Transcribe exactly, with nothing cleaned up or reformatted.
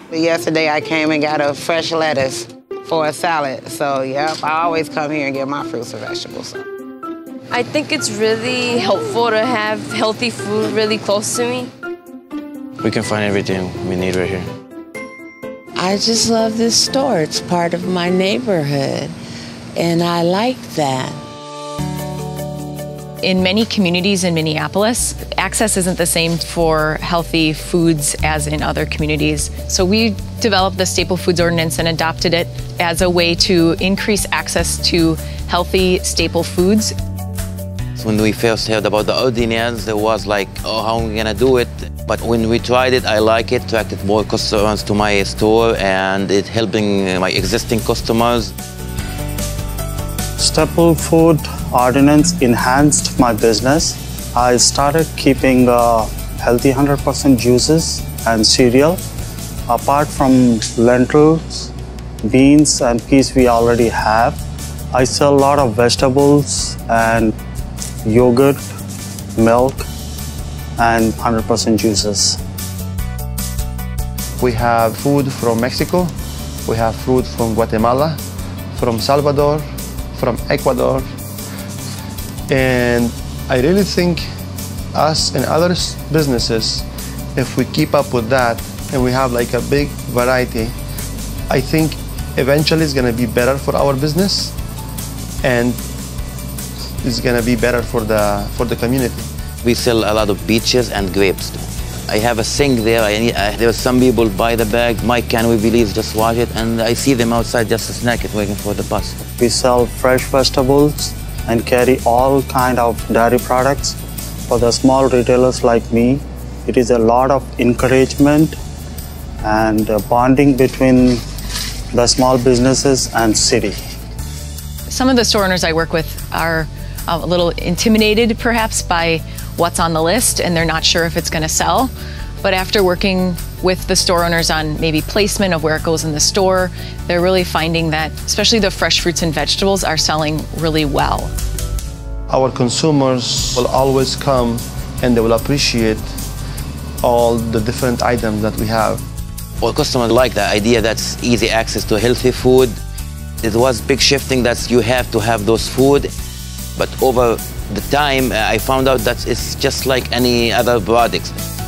Yesterday I came and got a fresh lettuce for a salad. So, yep, I always come here and get my fruits and vegetables. I think it's really helpful to have healthy food really close to me. We can find everything we need right here. I just love this store. It's part of my neighborhood, and I like that. In many communities in Minneapolis, access isn't the same for healthy foods as in other communities. So we developed the Staple Foods Ordinance and adopted it as a way to increase access to healthy staple foods. When we first heard about the ordinance, it was like, oh, how are we gonna do it? But when we tried it, I like it, attracted more customers to my store, and it helping my existing customers. Staple Food Ordinance enhanced my business. I started keeping uh, healthy one hundred percent juices and cereal. Apart from lentils, beans, and peas we already have, I sell a lot of vegetables and yogurt, milk, and one hundred percent juices. We have food from Mexico, we have fruit from Guatemala, from Salvador, from Ecuador. And I really think us and other businesses, if we keep up with that and we have like a big variety, I think eventually it's gonna be better for our business and it's gonna be better for the, for the community. We sell a lot of peaches and grapes too. I have a sink there. I, I, there are some people buy the bag. My can we release, just wash it, and I see them outside just to snack it, waiting for the bus. We sell fresh vegetables and carry all kind of dairy products. For the small retailers like me, it is a lot of encouragement and bonding between the small businesses and city. Some of the store owners I work with are a little intimidated, perhaps, by what's on the list, and they're not sure if it's going to sell. But after working with the store owners on maybe placement of where it goes in the store, they're really finding that, especially the fresh fruits and vegetables, are selling really well. Our consumers will always come and they will appreciate all the different items that we have. Well, customers like the idea that's easy access to healthy food. It was big shifting that you have to have those food. But over the time, I found out that it's just like any other products.